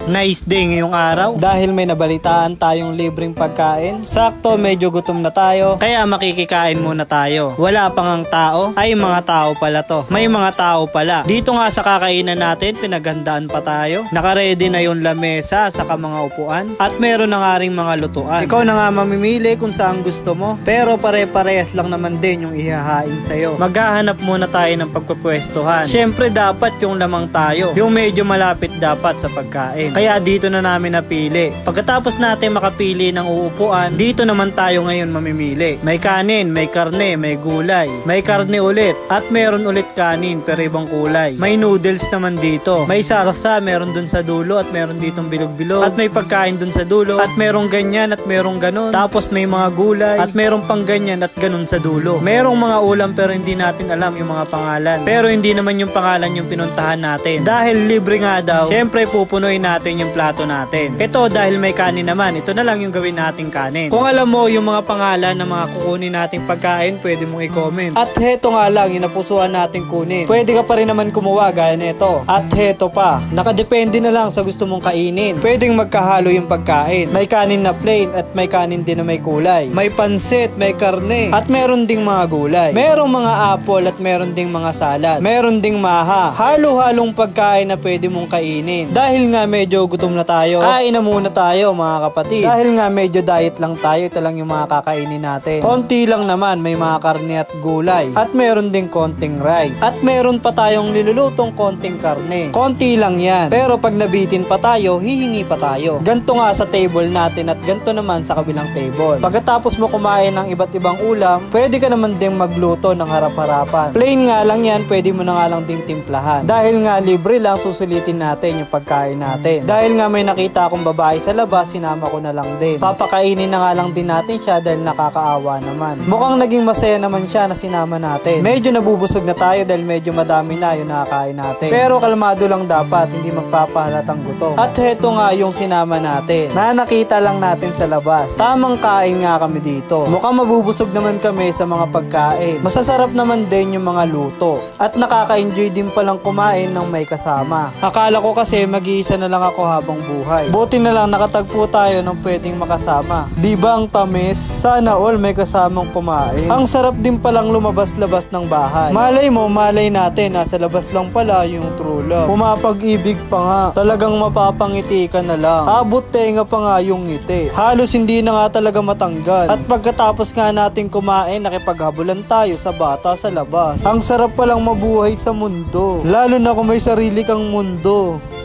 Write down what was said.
Nice day ngayong araw dahil may nabalitaan tayong libreng pagkain. Sakto medyo gutom na tayo kaya makikikain muna tayo. Wala pang ang tao, ay mga tao pala to. May mga tao pala. Dito nga sa kakainan natin pinaghandaan pa tayo. Naka-ready na yung lamesa saka mga upuan at meron na nga ring mga lutuan. Ikaw na nga mamimili kung saan gusto mo pero pare-parehas lang naman din yung ihahain sa'yo. Maghahanap muna tayo ng pagpupwestuhan. Syempre dapat yung lamang tayo, yung medyo malapit dapat sa pagkain. Kaya dito na namin napili. Pagkatapos natin makapili ng uupuan, dito naman tayo ngayon mamimili. May kanin, may karne, may gulay. May karne ulit at meron ulit kanin pero ibang kulay. May noodles naman dito. May sarsa, meron dun sa dulo at meron ditong bilog-bilog. At may pagkain dun sa dulo at merong ganyan at merong ganon. Tapos may mga gulay at merong pang ganyan at ganon sa dulo. Merong mga ulam pero hindi natin alam yung mga pangalan. Pero hindi naman yung pangalan yung pinuntahan natin. Dahil libre nga daw, syempre pupunuin natin yung plato natin. Ito dahil may kanin naman, ito na lang yung gawin nating kanin. Kung alam mo yung mga pangalan ng mga kukunin nating pagkain, pwede mong i-comment. At heto nga lang yung napusuan nating kunin. Pwede ka pa rin naman kumuha gaya nito. At heto pa, nakadepende na lang sa gusto mong kainin. Pwedeng magkahalo yung pagkain. May kanin na plain at may kanin din na may kulay. May pansit, may karne at meron ding mga gulay. Merong mga apple at meron ding mga salad. Meron ding maha. Halo-halong pagkain na pwede mong kainin. Dahil nga medyo gutom na tayo, kain na muna tayo mga kapatid. Dahil nga medyo diet lang tayo, ito lang yung mga kakainin natin. Konti lang naman, may mga karne at gulay. At meron ding konting rice. At meron pa tayong nilulutong konting karne. Konti lang yan. Pero pag nabitin pa tayo, hihingi pa tayo. Ganto nga sa table natin at ganto naman sa kabilang table. Pagkatapos mo kumain ng iba't ibang ulam, pwede ka naman ding magluto ng harap-harapan. Plain nga lang yan, pwede mo na nga lang ding timplahan. Dahil nga libre lang, susulitin natin yung pagkain natin. Dahil nga may nakita akong babae sa labas, sinama ko na lang din. Papakainin na nga lang din natin siya dahil nakakaawa naman. Mukhang naging masaya naman siya na sinama natin. Medyo nabubusog na tayo dahil medyo madami na yung nakakain natin. Pero kalmado lang dapat, hindi magpapahalatang gutom. At heto nga yung sinama natin na nakita lang natin sa labas. Tamang kain nga kami dito. Mukhang mabubusog naman kami sa mga pagkain. Masasarap naman din yung mga luto. At nakaka-enjoy din palang kumain ng may kasama. Akala ko kasi mag-iisa na lang ako habang buhay. Buti na lang nakatagpo tayo ng pwedeng makasama. Di ba ang tamis? Sana all may kasamang kumain. Ang sarap din palang lumabas-labas ng bahay. Malay mo, malay natin, nasa labas lang pala yung true love. Pumapag-ibig pa nga. Talagang mapapangiti ka na lang. Abot tenga pa nga yung ngiti. Halos hindi na nga talaga matanggal. At pagkatapos nga natin kumain, nakipaghabulan tayo sa bata sa labas. Ang sarap palang mabuhay sa mundo. Lalo na kung may sarili kang mundo.